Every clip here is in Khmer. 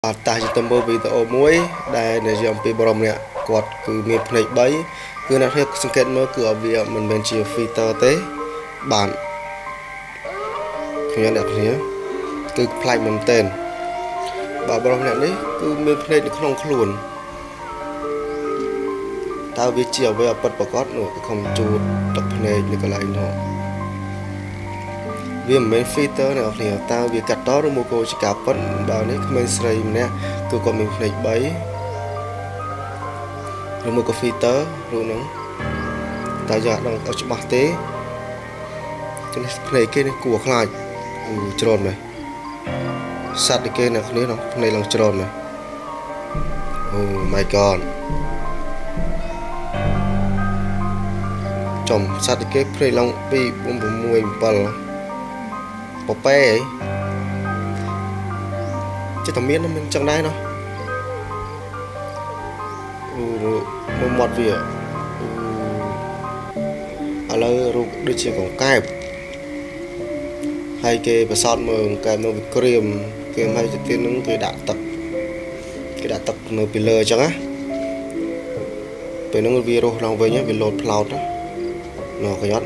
តាជំនួសវីដេអូមួយដែលនិយាយអំពីបរមអ្នកគាត់គឺមានភ្នែក3គឺអ្នកសង្កេតមើលគឺវាមិនមែនជា filter ទេបានឃើញអ្នកគ្នាគឺប្លែកមែនទែនបាទបរមអ្នកនេះគឺមានភ្នែកនៅក្នុងខ្លួនតើវាជាអ្វីអពិតប្រាកដនោះខំជួតទឹកភ្នែកនៅកន្លែងនោះវាមិនមែន filter អ្នកគ្នាតើវាកាត់តឬមកក៏ជាការពិតបើនេះក្មេងស្រីម្នាក់គឺគាត់មានភ្នែក3ឬមកក៏ filter រូបហ្នឹងតើយកដល់អត់ច្បាស់ទេនេះភ្នែកគេនេះគួរខ្លាចច្រូនមែនសត្វគេអ្នកគ្នានោះភ្នែកឡើងច្រូនមែនអូ my god ចំសត្វគេភ្នែកឡើង2 4 6 7ប៉ប៉ែអីចិត្តតែមានមិនចឹងដែរណោះអូមាត់វាឥឡូវរូបដូចជាកង្កែបហើយគេប្រសោតមើលកង្កែបនៅវាក្រៀមគេឲ្យទៅទៀតនឹងគេដាក់ទឹកនៅពីលើអញ្ចឹងណាពេលហ្នឹងវារស់ឡើងវិញវាលោតផ្លោតណោះកញ្ញត់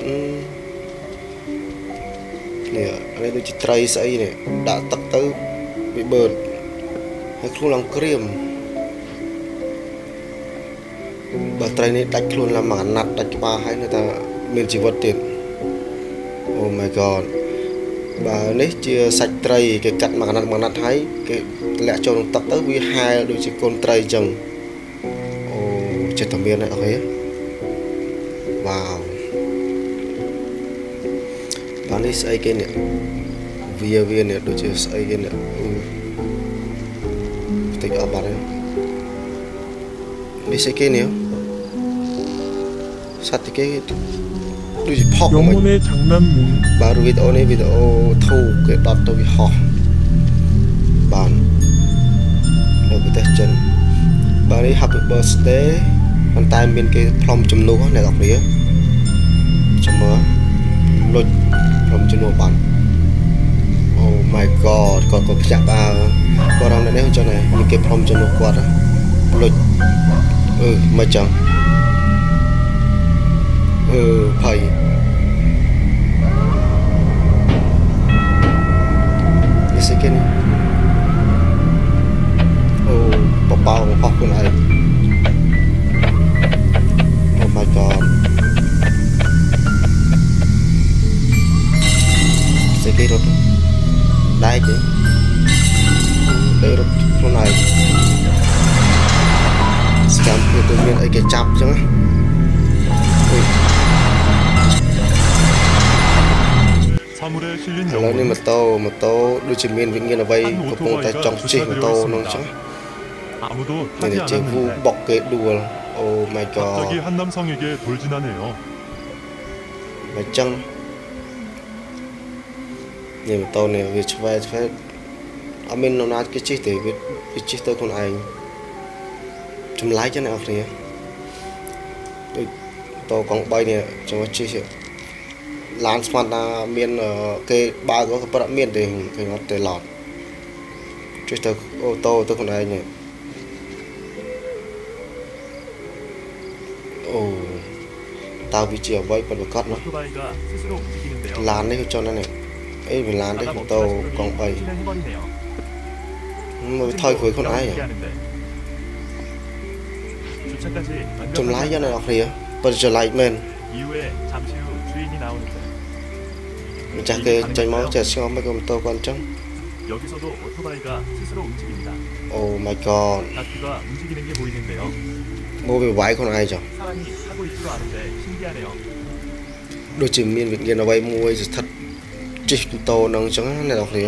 នេះនេះដូចជាត្រីស្អីនេះដាក់ទឹកទៅវាបឺតហើយខ្លួនឡើងក្រៀមបើត្រីនេះដាច់ខ្លួនឡើងមួយអាណត្តិដាច់ក្បាលហើយនៅតែមានជីវិតទៀតអូ my god បើនេះជាសាច់ត្រីគេកាត់មួយអាណត្តិហើយគេលាក់ចូលក្នុងទឹកទៅវាហែលដូចជាកូនត្រីអញ្ចឹងអូចិត្តតែមានអូខេវ៉ាវបាននេះស្អីគេនេះវានេះដូចជាស្អីគេនេះតិចអត់បាត់ហើយនេះស្អីគេនេះសត្វគេដូចជាផុកមកបាទវីដេអូនេះវីដេអូធូគេដុតទៅវាហោះបាននៅប្រទេសចិនបាទនេះ Happy Birthday ប៉ុន្តែមានគេផ្លុំជំនួសអ្នកនរគ្នាចាំមើលលុចផ្លុំជំនួសបានអូ my god គាត់ខ្ចាក់បាគាត់រំនេះចឹងណាមានគេផ្លុំជំនួសគាត់លុចមិនចឹងភ័យនេះសិគេអូបបោហោះខ្លួនឯងអូ my god សិគេរត់ដែកទេរត់ខ្លួនឯងស្កាំគឺទៅមានអីគេចាប់ចឹងណាឥឡូវនេះម៉ូតូដូចជាមានវិញ្ញាណអ្វីកំពុងតែចង់ជិះម៉ូតូនោះចឹងនេះជាវូបុកគេដួលអូ my god មកចឹងនេះម៉ូតូនេះវាឆ្វែអត់មាននរណាគេជិះទេវាជិះទៅខ្លួនឯងចម្លែកចឹងអ្នកនរគ្នាដូចម៉ូតូកង់3នេះចាំជិះឡានស្មានថាមានគេបើក៏ប្រត់មានទេគេអត់ទេឡតជិះទៅអូតូទៅខ្លួនឯងនេះអូតើវាជាអ្វីពិតប្រាកដណាឡាននេះក៏ចង់ណាអីវាឡានទេម៉ូតូកង់3មើលថយព្រួយខ្លួនឯងចម្លែកយ៉ាងណាអ្នកគ្នាពិតចម្លែកមែនម្ចាស់គេចាញ់មកចេះស្ងប់មិនក៏ម៉ូតូគាត់អញ្ចឹងអូ my god មកវាវាយខ្លួនឯងចុះដូចជាមានវិញ្ញាណអ្វីមួយស្ថិតជិះម៉ូតូនឹងអញ្ចឹងណាអ្នកនរគ្នា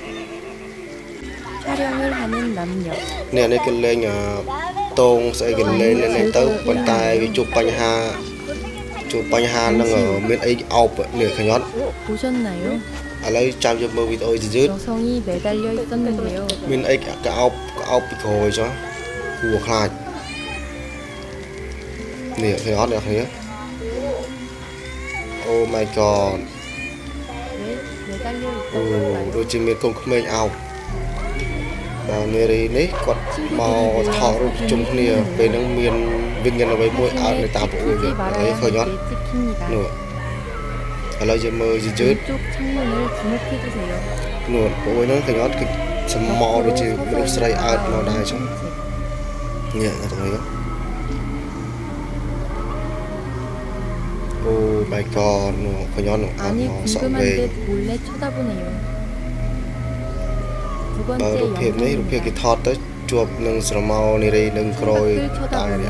នេះគេលេងតងស្អីគេលេងទៅប៉ុន្តែវាជួបបញ្ហានឹងមានអីអោបនេះខ្ញាត់ឥឡូវចាំយកមើលវីដេអូយឺតមានអីកអោបពីក្រោយចុះគួរខ្លាចនេះខ្ញាត់អ្នកគ្នាអូ my god អូដូចជាមានកូនក្មេងអោប bà người này nấy còn màu thọ rồi chung kia về nông miền vinh nhân là với mỗi áo người ta bộ rồi đấy khởi nhót nữa là giờ mơ gì chứ nữa bộ nó khởi nhót cái sầm mò rồi chứ mình sẽ áo nó đai chứ nhẹ là tụi nó oh my god nữa khởi nhót nữa nó sợ vềรูปเพจนี้รูปเพจที่ทอดtới chụp nâng sờ màu này đây nâng còi tai này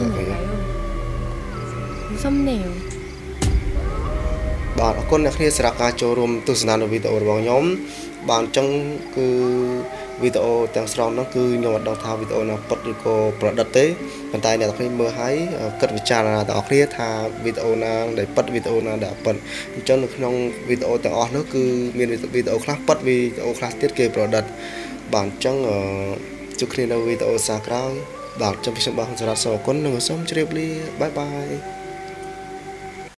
bạn ở con này khi sẽ ra cho room tu sanh videoរបស់ខ្ញុំបានចឹងគឺវីដេអូទាំងស្រុងនោះគឺខ្ញុំអត់ដឹងថាវីដេអូណាពិតឬក៏ប្រឌិតទេប៉ុន្តែអ្នកទាំងមើលហើយគិតវិចារណាទាំងអស់គ្នាថាវីដេអូណាដែលពិតវីដេអូណាដែលពិតអញ្ចឹងនៅក្នុងវីដេអូទាំងអស់នោះគឺមានវីដេអូខ្លះពិតវីដេអូខ្លះទៀតគេប្រឌិតបាទអញ្ចឹងជួបគ្នានៅវីដេអូសាក្រោយបាទខ្ញុំខ្ញុំបាទសម្រាប់សូមអរគុណនិងសូមជម្រាបលាបាយបាយ